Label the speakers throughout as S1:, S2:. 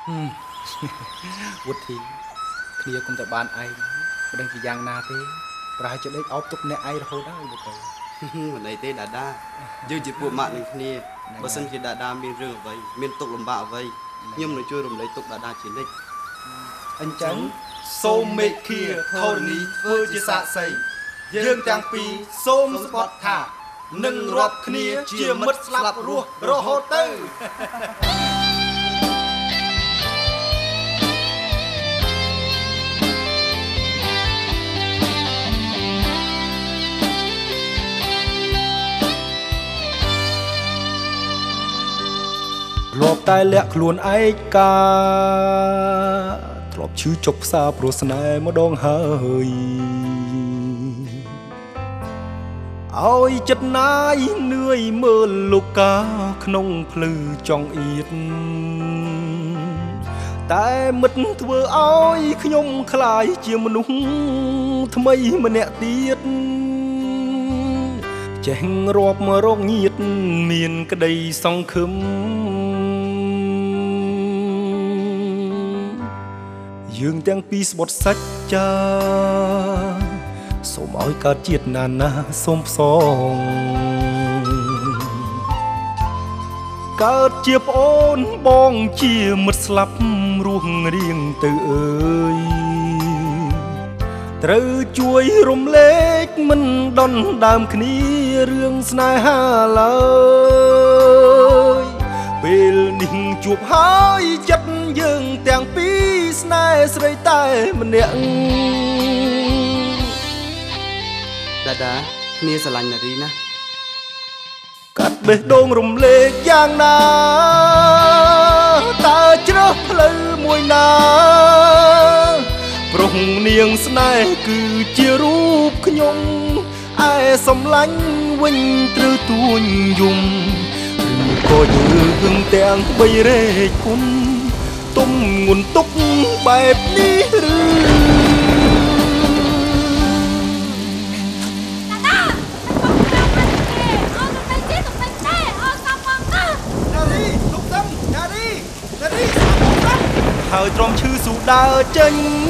S1: วุฒิគ្នាគុំតែបានឯងមិនដឹងពីយ៉ាងណាទេប្រហែលជាដេកអោបទុកអ្នកឯងរហូតហើយបុក
S2: មិនអីទេដាដាយើងជាពួកម៉ាក់នឹងគ្នាបើសិនជាដាដាមានរឿងអ្វីមានទុកលំបាកអ្វីខ្ញុំនឹងជួយរំលែកទុកដាដាជានិច្ច
S1: អញ្ចឹងសូមមេឃាធរណីធ្វើជាសាក្សីយើងទាំងពីរសូមស្បត់ថានឹងរាប់គ្នាជាមិត្តស្លាប់រស់រហូតទៅធ្លាប់តែលាក់ខ្លួនឯកាធ្លាប់ឈឺចុកផ្សារព្រោះស្នេហ៍ម្ដងហើយឲ្យចិត្តណាយនឿយមើលលោកកាក្នុងភ្លឺចង់អៀតតែមិត្តធ្វើឲ្យខ្ញុំខ្លាយជាមនុស្សថ្មីម្នាក់ទៀតចេះរាប់មករកញៀតមានក្តីសង្ឃឹមយើងទាំងពីរស្បត់សាច់ចាសូមឲ្យកើតជាតិណានាសូមផ្សងកើតជាប្អូនបងជាមិត្តស្លាប់រស់រៀងទៅអើយត្រូវជួយរំលែកមិនដន់ដើមគ្នារឿងស្នេហាឡើយពេលនេះជួបហើយចិត្តយើងទាំងពីរស្នេហ៍ស្រីតែម្នាក់
S2: ដាដាគ្នាស្រឡាញ់នារីណា
S1: កាត់បេះដូងរំលែកយ៉ាងណាតើជ្រើសផ្លូវមួយណាប្រុសនាងស្នេហ៍គឺជារូបខ្ញុំឯសំឡាញ់វិញត្រូវទួញយំឬក៏យើងទាំងបីរែកគុណទុំងុនទុកបែបនេះឬហើយទ្រាំឈឺស៊ូដើរចេញ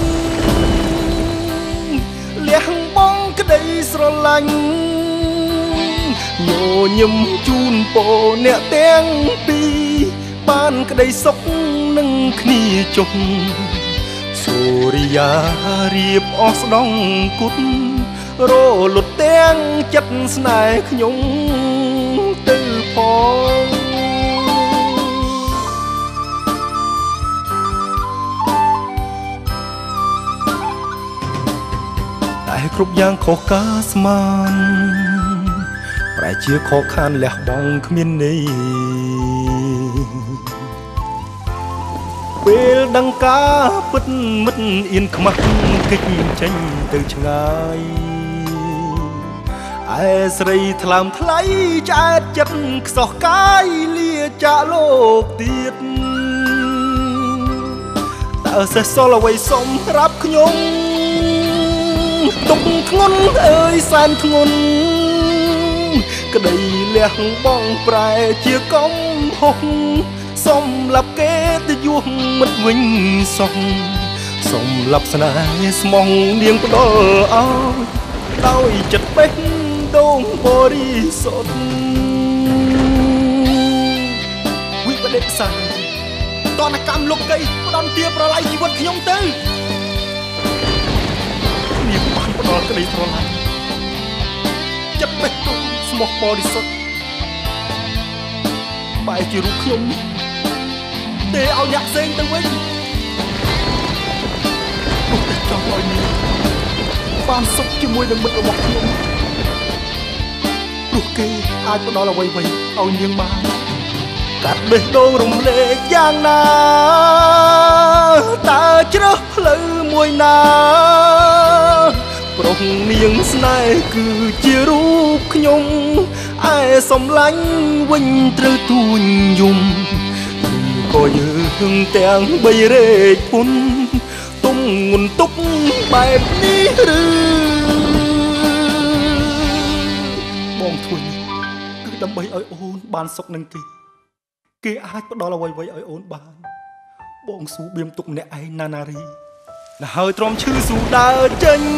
S1: លះបង់ក្តីស្រឡាញ់ញញឹមជូនពរអ្នកទាំងពីរបានក្តីសុខនឹងគ្នាចុះសូរិយារៀបអស់ស្ដង់គុតរលត់ទាំងចិត្តស្នេហ៍ខ្ញុំទៅផងតែគ្រប់យ៉ាងខុសការស្មានប្រែជាខកខានលះបង់គ្មានន័យពេលដឹងការពិតមិត្តអៀនខ្មាស់គេចចេញទៅឆ្ងាយឯស្រីថ្លើមថ្លៃឆ្អែតចិត្តខ្សោះកាយលាចាកលោកទៀតតើសេះសល់អ្វីសម្រាប់ខ្ញុំទុកធ្ងន់អើយសែនធ្ងន់ក្តីលះបង់ប្រែជាកំហុសសម្រាប់គេទៅយោមិត្តវិញសោះសម្រាប់ស្នេហ៍ស្មងនាងផ្ដល់ឲ្យដោយចិត្តបេះដូងបរិសុទ្ធវិបដិសាតនកម្មលោកកៃផ្ដំទាប្រឡាយជីវិតខ្ញុំទៅនាងបានផ្ដល់ក្តីស្រឡាញ់ចិត្តបេះដូងស្មោះបរិសុទ្ធបែរជារូបខ្ញុំទេឲ្យអ្នកផ្សេងទៅវិញនោះតែចង់ឲ្យនាងបានសុខជាមួយនឹងមិត្តរបស់ខ្ញុំព្រោះគេអាចផ្ដល់អ្វីៗឲ្យនាងបានកាត់បេះដូងរំលែកយ៉ាងណាតើជ្រើសផ្លូវមួយណាប្រុសនាងស្នេហ៍គឺជារូបខ្ញុំឯសំឡាញ់វិញត្រូវទួញយំក៏យើងទាំងបីរែកពុនទុំងុនទុកបែបនេះឬបងធ្វើនេះគឺដើម្បីឲ្យអូនបានសុខនឹងគេអាចផ្ដល់អ្វីៗឲ្យអូនបានបបងស៊ូបៀមទុកម្នាក់ឯងណានារីណាហើយទ្រាំឈឺស៊ូដើរចេញ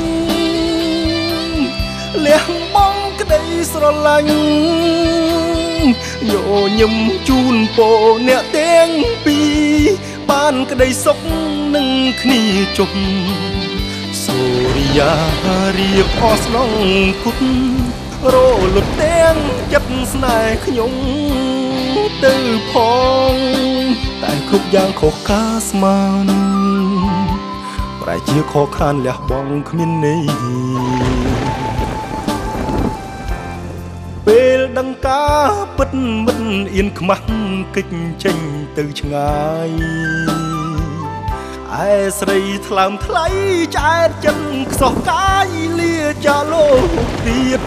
S1: លះបង់ក្តីស្រឡាញ់ញញឹមជូនពរអ្នកទាំងពីរបានក្តីសុខនឹងគ្នាជុំសូរិយារៀបអស្នងគុតរលត់ទាំងចិត្តស្នេហ៍ខ្ញុំទៅផងតែគ្រប់យ៉ាងខុសការស្មានប្រែជាខកខានលះបង់គ្មានន័យពេលដឹងការពិតមិនអៀនខ្មាស់កិច្ចចេញទៅឆ្ងាយឯស្រីថ្លើមថ្លៃឆ្អែតចិត្តខ្សោះកាយលាចាលោកទៀត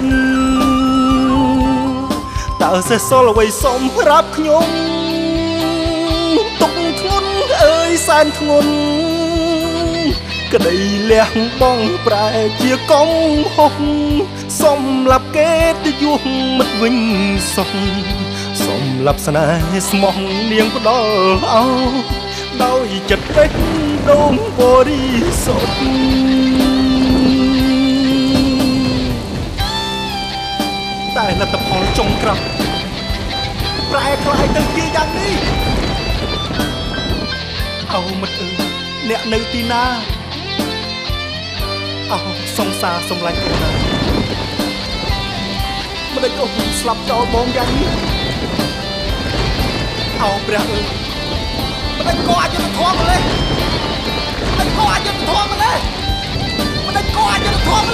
S1: តើសេះសល់អ្វីសុំប្រាប់ខ្ញុំទុកធ្ងន់អើយសែនធ្ងន់ក្តីលះបង់ប្រែជាកងហុកសម្រាប់គេទៅយុះមិត្តវិញសោះសម្រាប់ស្នេហ៍ស្មោះនាងផ្ដល់អោដោយចិត្តពេកដូងបរិសុទ្ធតែលទ្ធផលចុងក្រោយប្រែคล้ายទៅជាយ៉ាងនេះអូមិត្តអើយអ្នកនៅទីណាអូសង្សារសម្លាញ់អូនណាមិនដេចអូនស្លាប់ចោលបងយ៉ាងនេះអូព្រះអើយមិនដេចក៏អយុធធម៌ម្លេះមិនដេចក៏អយុធធម៌ម្លេះមិនដេចក៏អយុធធម៌